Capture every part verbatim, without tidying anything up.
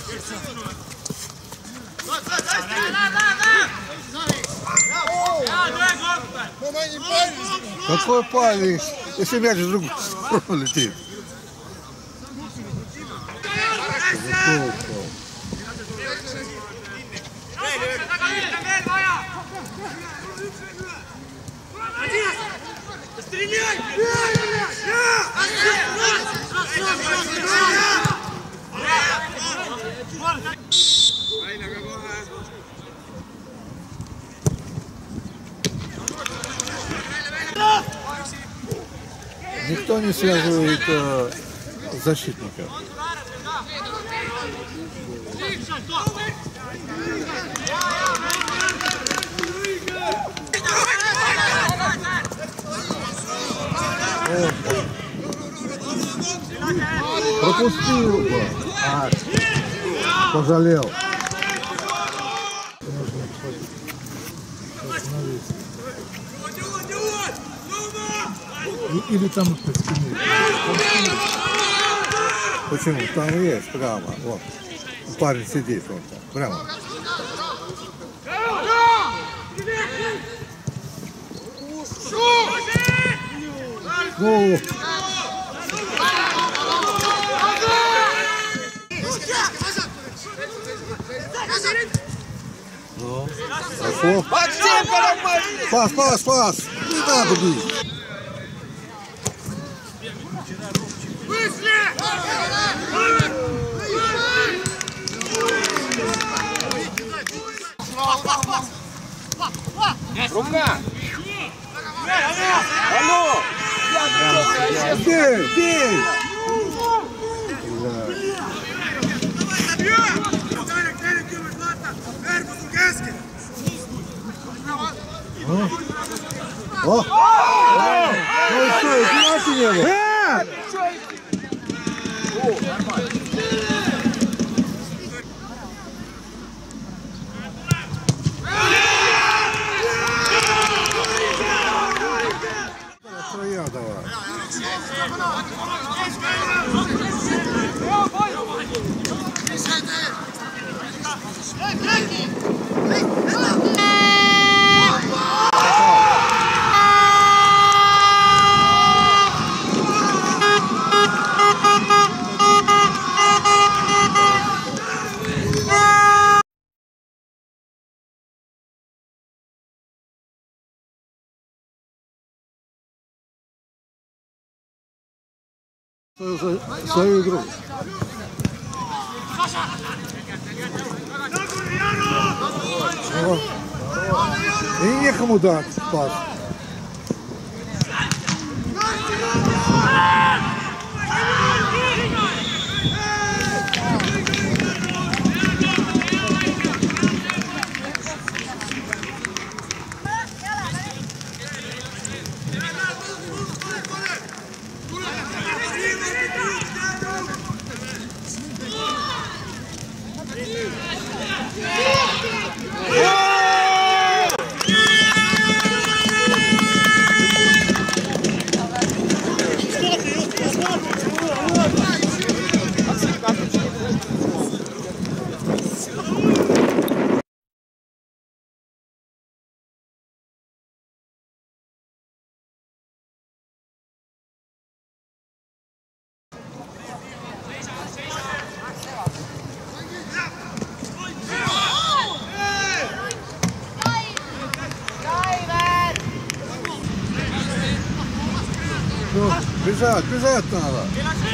Какой парень, если мяч в другую сторону летит. Стреляй! Никто не связывает э, защитников. О, пропустил бы. А, пожалел. Или там под спиной. Почему? Там есть прямо. Вот. Парень сидит вот там. Прямо. Ну. Ну. Хорошо. Пас, пас, пас. Не надо бить. Рука! Алло! Бей, бей! О! Ну что, и пенальти не было? Троя давай. Свою, свою игру. О. И некому дать пас. Ну, бежать, бежать надо.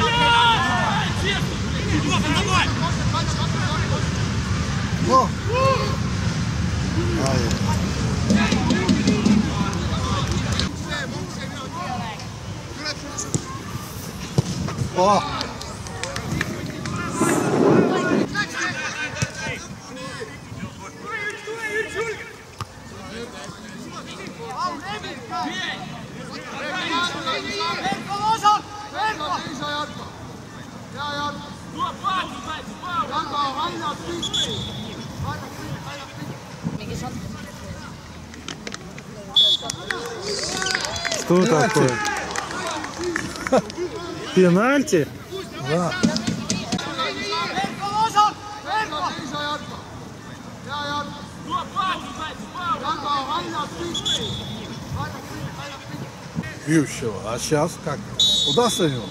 Ну. О. Что такое? Пенальти? Да. бьющего. А сейчас как? Удастся ему?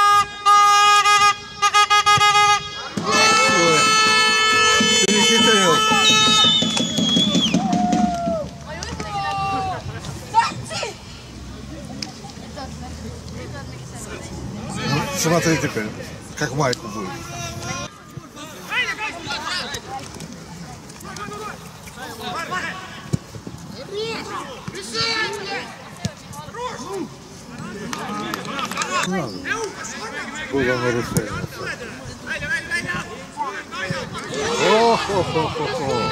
Ой, перехитрил. Ну, смотри теперь, как майку будет. Было нарушение. О-хо-хо-хо-хо.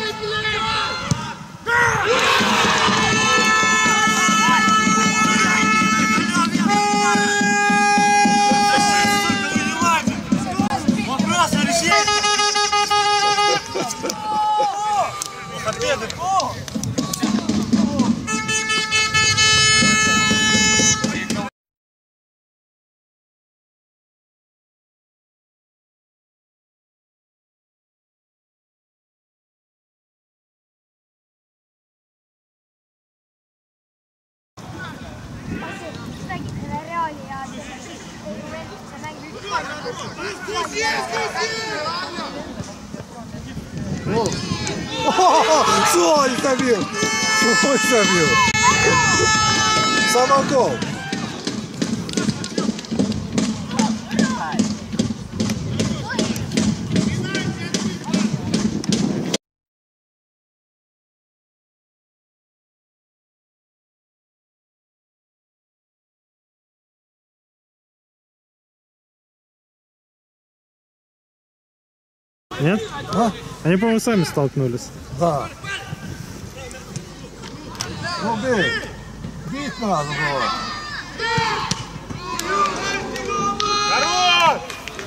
Свой забил! Свой забил! Самогол! Нет? А? Они, по-моему, сами столкнулись. Да. Ну, бей. Бить надо было. Хорош!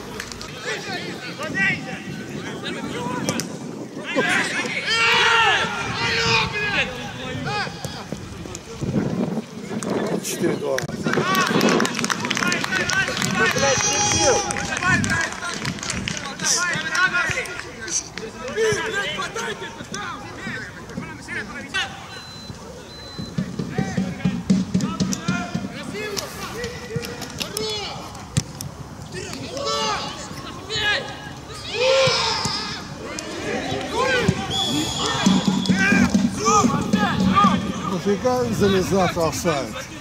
четыре-два. Нафига залезать в офсайд?